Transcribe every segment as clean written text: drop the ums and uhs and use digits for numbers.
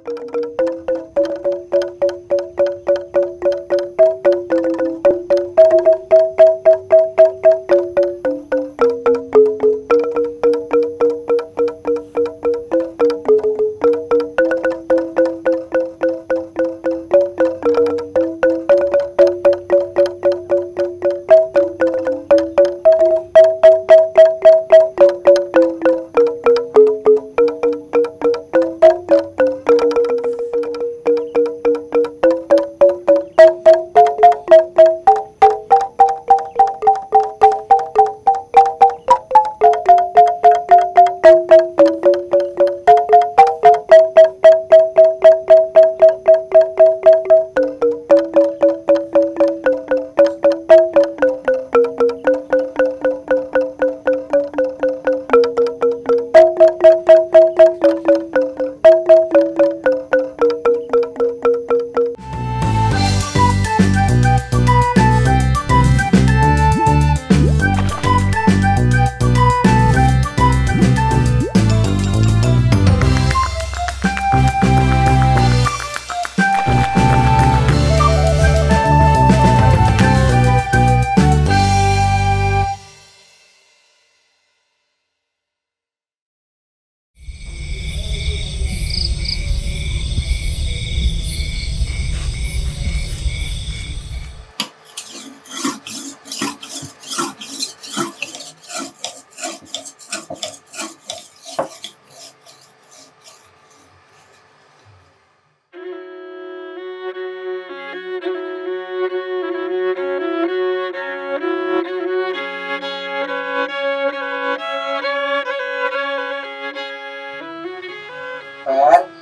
Pet,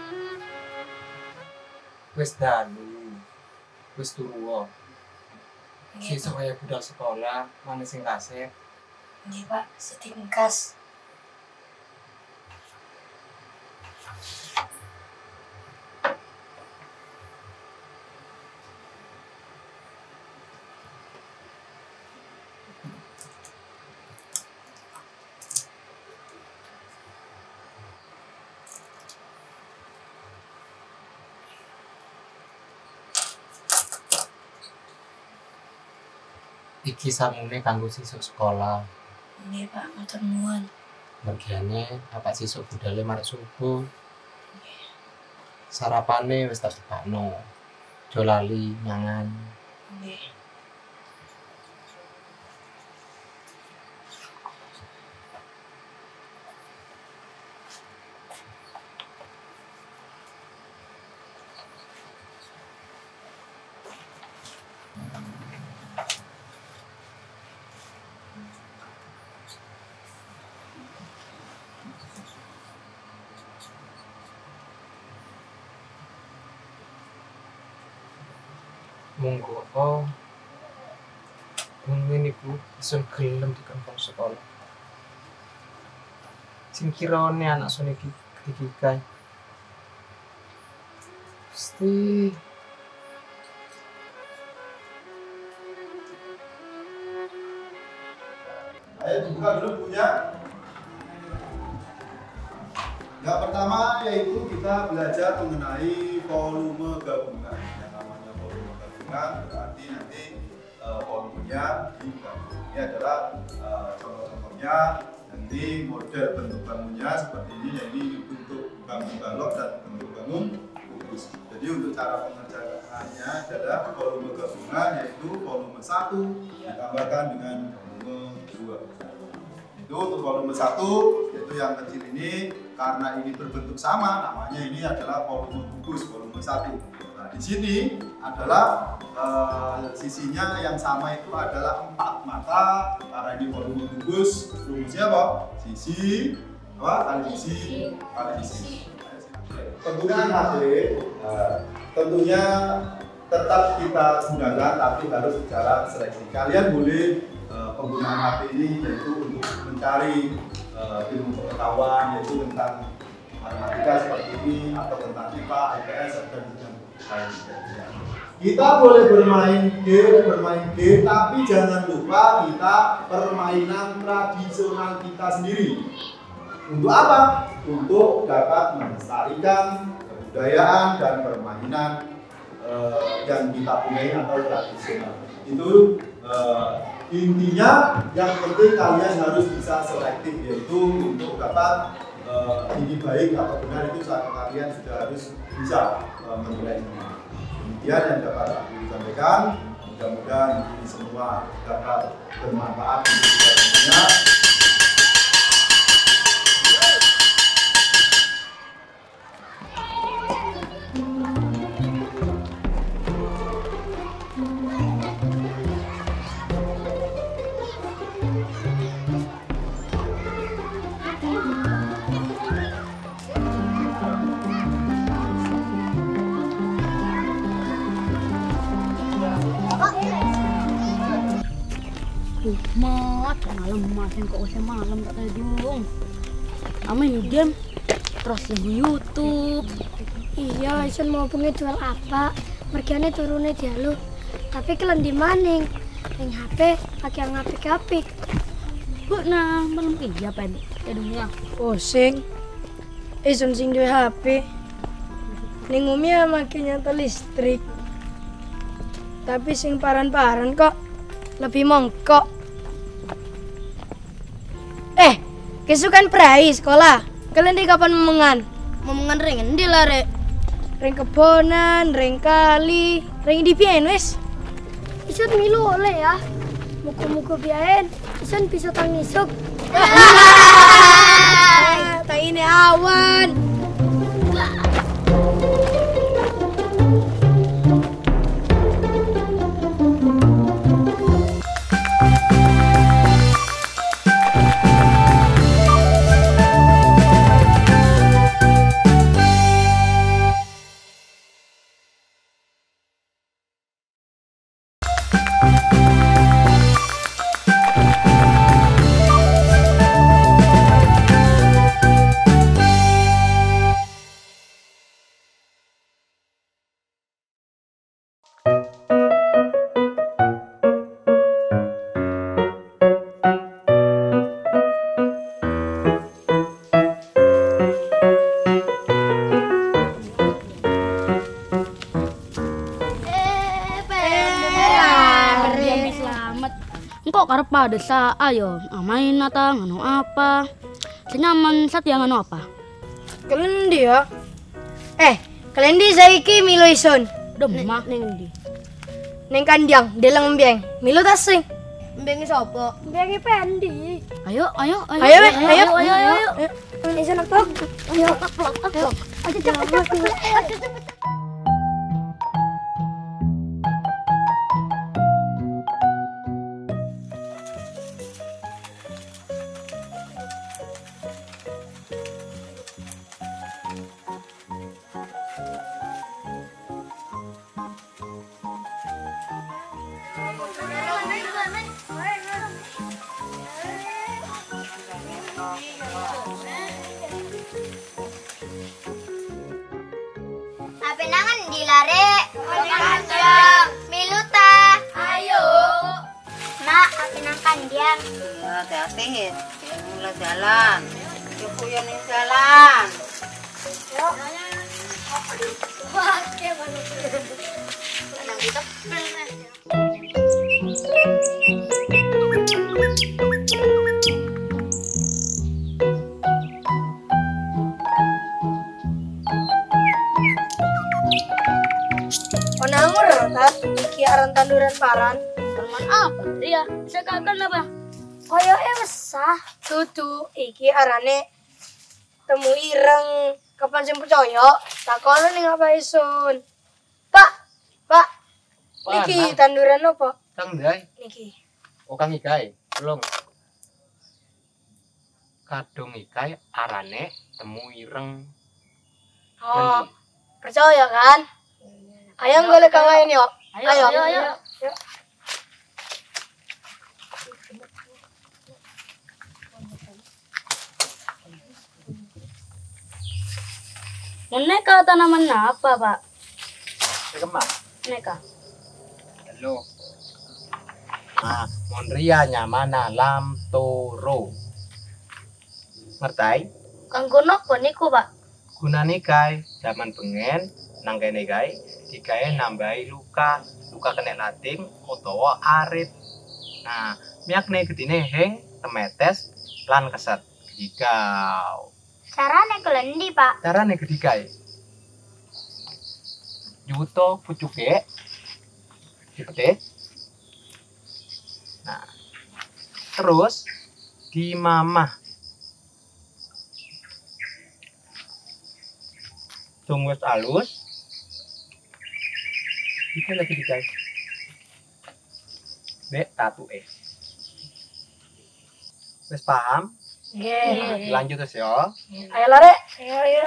wis dalu, wis turu. Sesuk kaya budal sekolah, mana sing kaset? Nggih, Pak, setingkas. Iki samune kanggo sesuk sekolah. Nggih, Pak, matur nuwun. Mergiane apa sesuk budale marek subuh. Sarapane wis tak tebakno. Aja lali mangan. Nggih. Monggo mungkin iku isun gelem dikempong sekolah. Sing kirane anak sune iki kae. Pasti Ayo dibuka dulu bukunya. Yang pertama yaitu kita belajar mengenai volume gabungan. Yang namanya volume gabungan berarti nanti volumenya digabung. Ini adalah contoh-contohnya. Nanti model bentuk bangunnya seperti ini, yaitu bentuk bangun balok dan bentuk bangun kubus. Jadi untuk cara pengerjaannya adalah volume gabungan yaitu volume 1 ditambahkan dengan volume 2. Itu untuk volume 1 yaitu yang kecil ini, karena ini berbentuk sama namanya ini adalah volume kubus, volume 1. Nah, di sini adalah sisinya yang sama itu adalah 4 mata, karena ini volume kubus. Rumusnya apa? Sisi kali sisi. Penggunaan HP tentunya tetap kita gunakan, tapi harus secara seleksi. Kalian boleh penggunaan HP ini yaitu untuk mencari ilmu pengetahuan, yaitu tentang matematika seperti ini, atau tentang IPA, IPS, dan lain-lain. Kita boleh bermain game, tapi jangan lupa kita permainan tradisional kita sendiri. Untuk apa? Untuk dapat melestarikan kebudayaan dan permainan yang kita punyai atau tradisional. Itu intinya yang penting kalian harus bisa selektif, yaitu untuk dapat ini baik atau benar itu kalian sudah harus bisa menilainya. Demikian yang dapat aku sampaikan. Mudah-mudahan ini semua dapat bermanfaat untuk kita semuanya. Mat, malam masin kok usah malam tak ada dong. Main game terus di YouTube. Iya, Ison mau pengen jual apa? Mergiane turune dialog. Tapi kalian di maning? Yang HP pakai yang apik-apik. Bu nah, malam iya pen. Jadinya Pusing. Ison sing duwe HP. Ning umumnya make nyata listrik. Tapi sing paran-paran kok lebih mongkok. Kesukaan perai sekolah. Kalian di kapan memengan? momongan ring endi lah rek. Ring kebonan, ring kali, ring di pian wes. Ison milu oleh ya. Muka-muka pian, Ison bisa tangisuk. Tak ini awan. Engkau karep pada sa ayo main nata nganu apa senyaman satya nganu apa Kalian di ya? Kalian di saiki milo Ison. demah ning ndi Neng kandang, delang mbiang. Milo tasing. mbengi sapa Mbiangi pendi. ayo Ayo. Ison apa? Ayo. ayo Ayo cepet. Apa nangan dilare? Kandang. Miluta. Ayo. Nak, apa nang kandang? Ya, hati-hati. Mulai jalan. Cukup yang jalan. Wah, kayak mana? Nang kita Onamur tat iki aran tanduran paran. teman apa Ria sekakan apa Koyo besah. Tutu iki arane temu ireng kapan sing percaya. Takono ning apa Ison? Pak. Niki tanduran apa? Kang Dai, Niki. Kang Ikai, belum. Kadung Ikai arane temu ireng. Oh, percaya kan? Ayo golek kang lain yuk. Ayo. Neka tanaman apa pak Kemak. neka Halo. Monria nyamana lam toro. Ngertai? kanggo nopo niku pak gunane kae zaman bengen nang kene kae digawe nambahi luka kena lating utawa arit. Nah, miakne gedine heng, temetes lan keset. Gedikau. Carane kelendi, Pak? Carane gedikae. Yuto pucuke dipetik. Nah, terus dimamah. Dung wis alus. Iki lagi digawe. Dek tatuke. Wis paham? Nggih. Lanjut terus ya. Ayo lare. Ayo.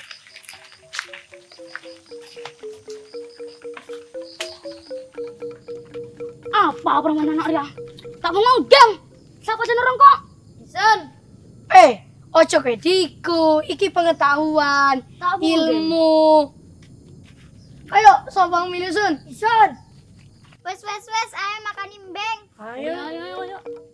Apa permainan anak dia? Tak mau game. Siapa jeneng kok? Ison. Ojo kediku. Iki pengetahuan, Tak mau ilmu. Ayo, sobang minusun. Ison. Wes, ayo makan imbeng. Ayo. Ayo.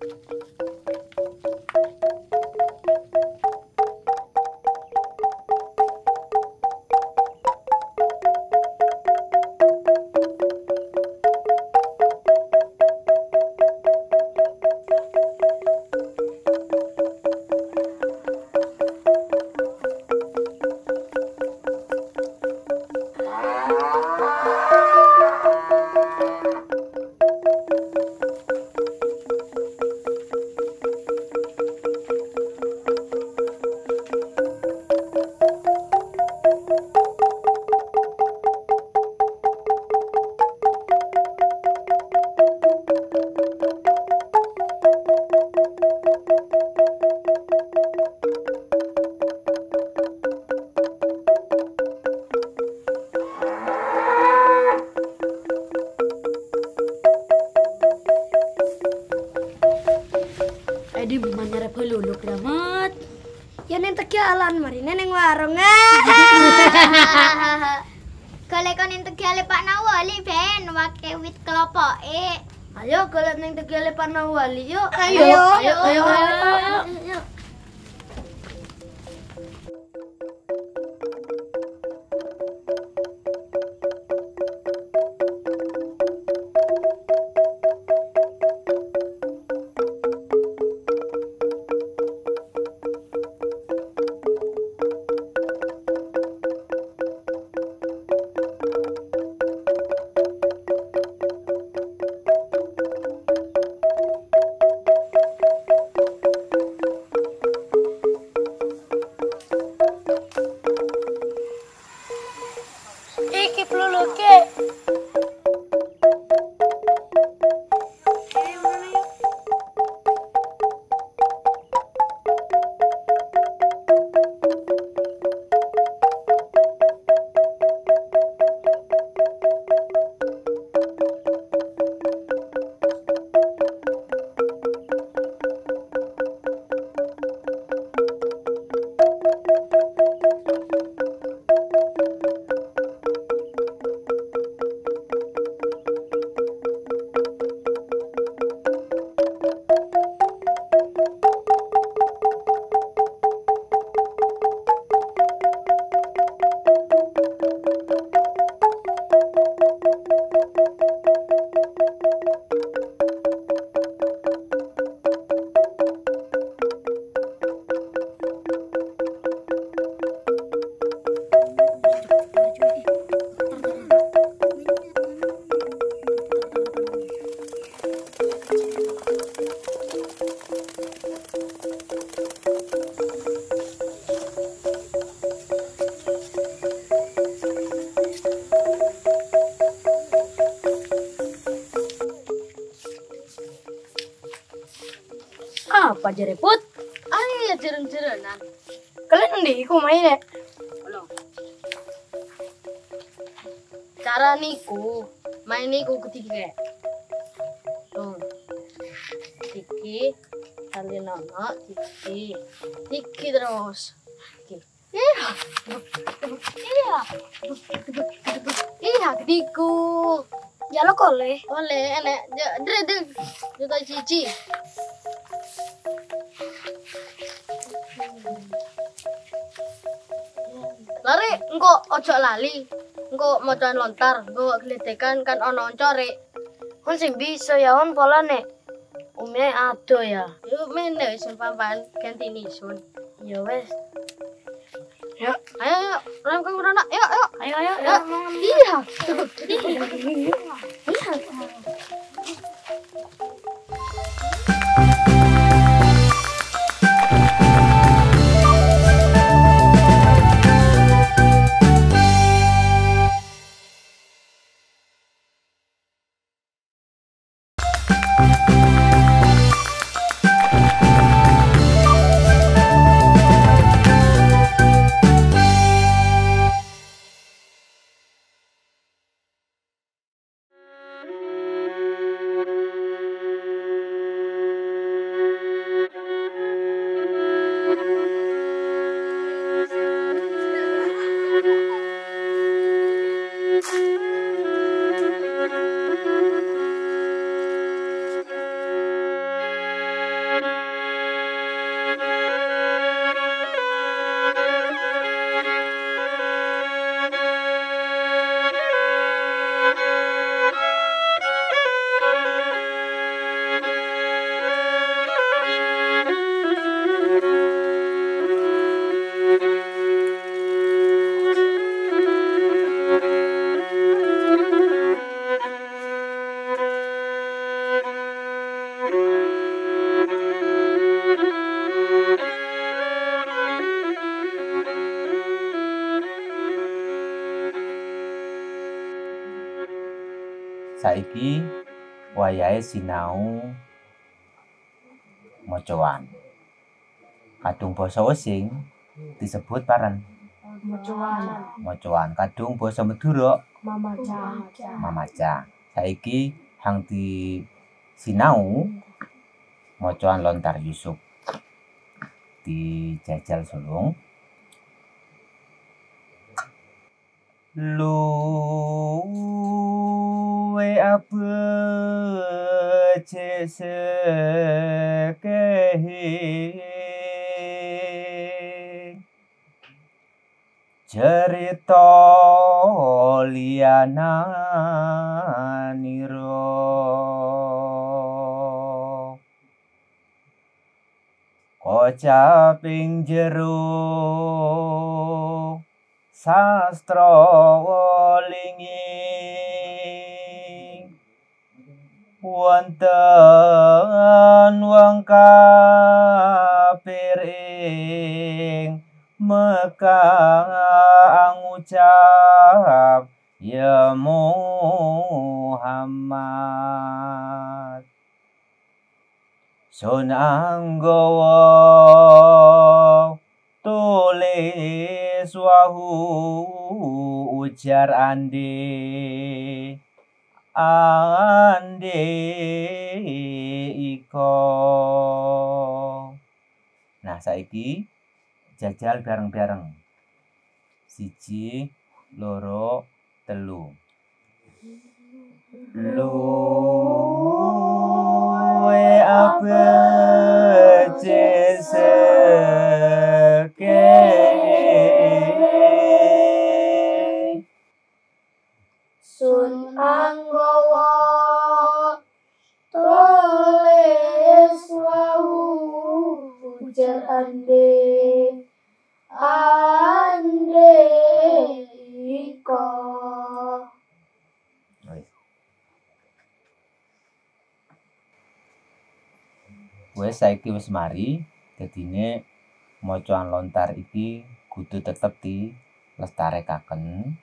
Edi manyare peluluk damat. Ya neng tegalan, mari neng warung. Golek kon tegale Pak Nawali ben wake wit kelopoke. Ayo golek neng tegale Pak Nawali yuk. Ayo. Iki peluluke. Apa jereput? Ayo ya jeren-jerenan. Kalian ndi iku main ya? Cara niku, main niku ketiga. Tuh. Tiki, kali nono, tiki terus. Iya, ketiku. Ya lo kole. Oleh, enek, dre, juta cici. Lari, engko ojo lali. Engko macan lontar, engko gledekan kan ono oncore. Kon sing bisa ya on polane. Umne ado ya. Yuk mene wis papan ganti nisun. Ya wes. Ya, ayo, rem kang rono. Yuk. Ayo. Iya. Saiki wayahe sinau mocoan. Kadung basa Osing disebut paran mocoan. Kadung basa Madura mamaca. Saiki hang di sinau mocoan lontar Yusuf. Dijajal sulung. Luwe abece sekehe cerita liyananiro kocaping jero sastra linging wonten wong kafir ing Mekah ngucap ya Muhammad sun anggawa tulis wahu ujar ande iko. Nah saiki jajal bareng-bareng 1, 2, 3. Luwe abece sekehe Sun anggawa tulis wahu ujar ande iko. Wes saiki wis mari dadine mocoan lontar iki kudu tetep dilestarekaken.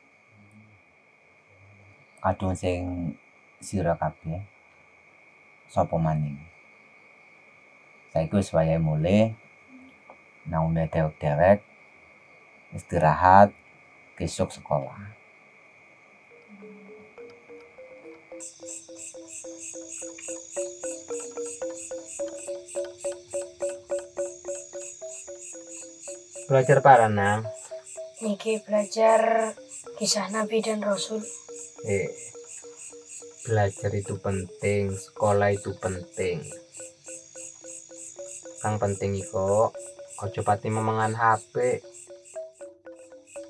Kadung sing sira kabeh sapa maning. Saiki wis wayahe mulih nang dewek-dewek istirahat besok sekolah. Belajar para nang. Niki belajar kisah Nabi dan Rasul. Belajar itu penting, sekolah itu penting. Kang penting iko ojo pati memangan HP.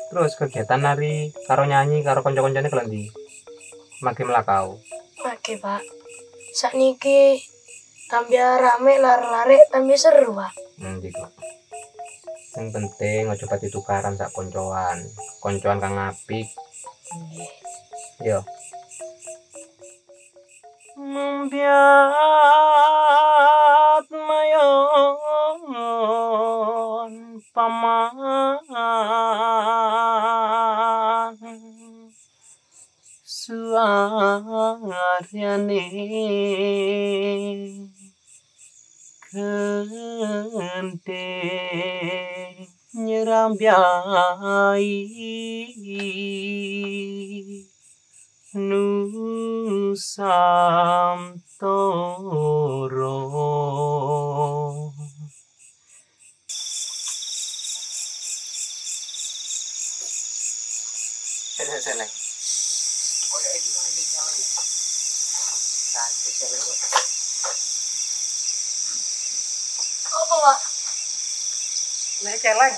Terus kegiatan nari karo nyanyi karo kanca-kancane kelan ndi? Magi melakau. Oke, Pak. Sakniki tambah rame lare-lare tambah seru, Pak. Iku. Yang penting aja pati tukaran sak koncoan. Koncoan kang apik. Yo. Membiat mayon paman suaryane kente nyerambiai Nusantara. Seleng. Apa, Pak? Nek celeng.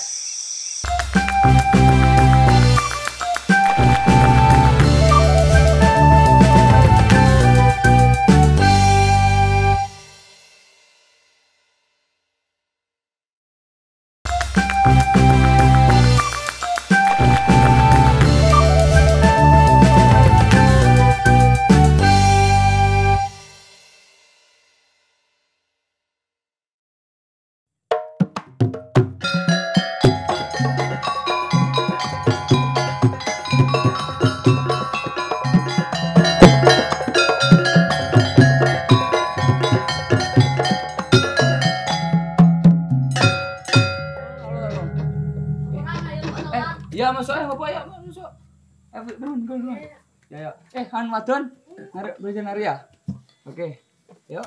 Ya masuk Bapak ya, masuk. Turun. Ya. Han wadon, narik belajar nari ya. Oke. Yuk.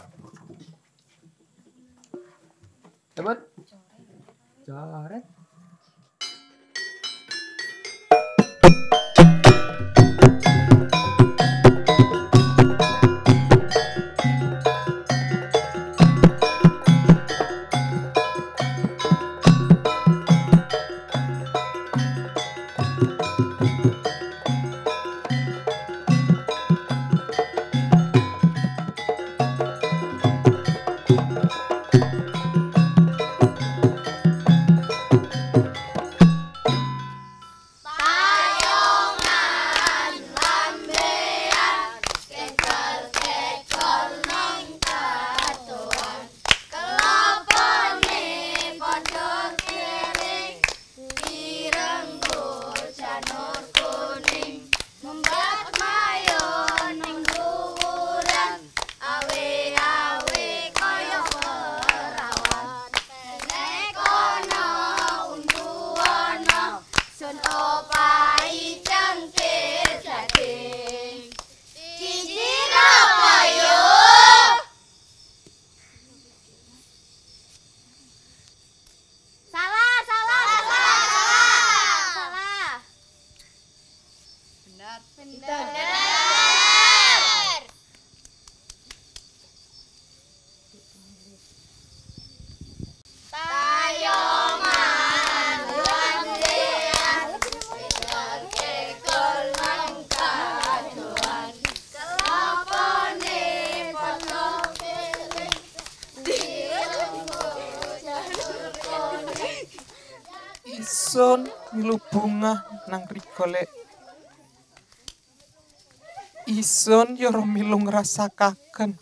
Cepet. Coret. Ison milu bunga nang rigolek. Ison yoro milu ngrasakaken.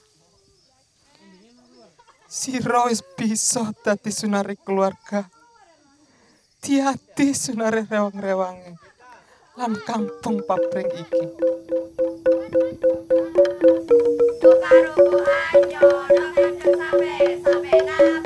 Sira wis bisa dadi sunare keluarga. Diati sunare rewang-rewange lan kampung Papring iki. Karo Bu Anjo, sampe